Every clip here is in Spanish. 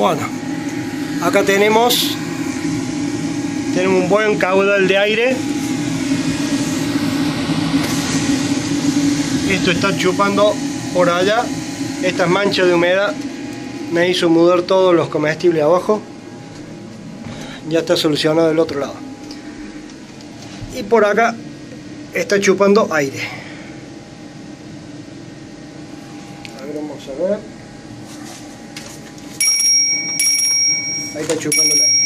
Bueno, acá tenemos un buen caudal de aire. Esto está chupando por allá. Estas manchas de humedad me hizo mudar todos los comestibles abajo. Ya está solucionado del otro lado. Y por acá está chupando aire. A ver, vamos a ver. Ahí está chupando el aire.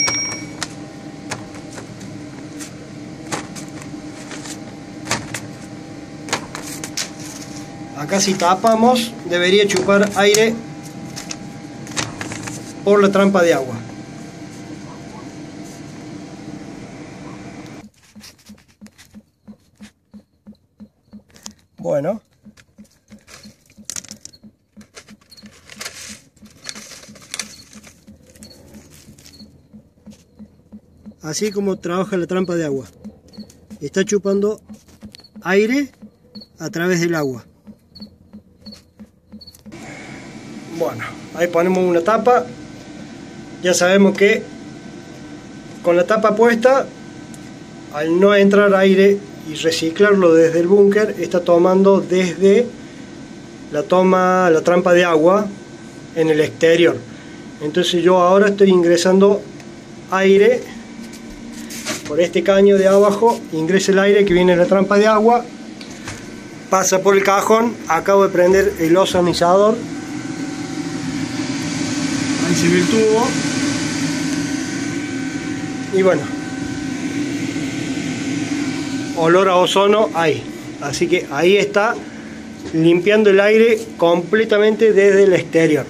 Acá si tapamos debería chupar aire por la trampa de agua. Bueno, así como trabaja la trampa de agua. Está chupando aire a través del agua. Bueno, ahí ponemos una tapa. Ya sabemos que con la tapa puesta, al no entrar aire y reciclarlo desde el búnker, está tomando desde la trampa de agua en el exterior. Entonces yo ahora estoy ingresando aire por este caño de abajo. Ingresa el aire que viene en la trampa de agua, pasa por el cajón. Acabo de prender el ozonizador. Ahí se ve el tubo. Y bueno, olor a ozono hay. Así que ahí está limpiando el aire completamente desde el exterior.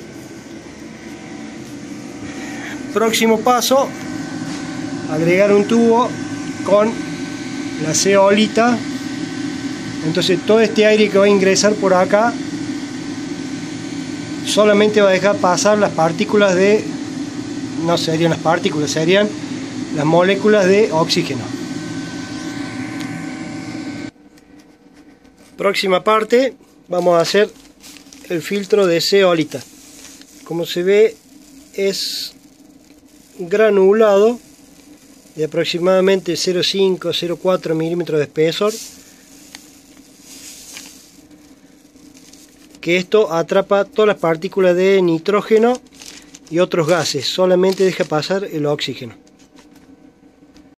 Próximo paso, agregar un tubo con la ceolita. Entonces todo este aire que va a ingresar por acá solamente va a dejar pasar las partículas de, no serían las partículas, serían las moléculas de oxígeno. Próxima parte, vamos a hacer el filtro de zeolita. Como se ve, es granulado de aproximadamente 0,5-0,4 milímetros de espesor, que esto atrapa todas las partículas de nitrógeno y otros gases, solamente deja pasar el oxígeno.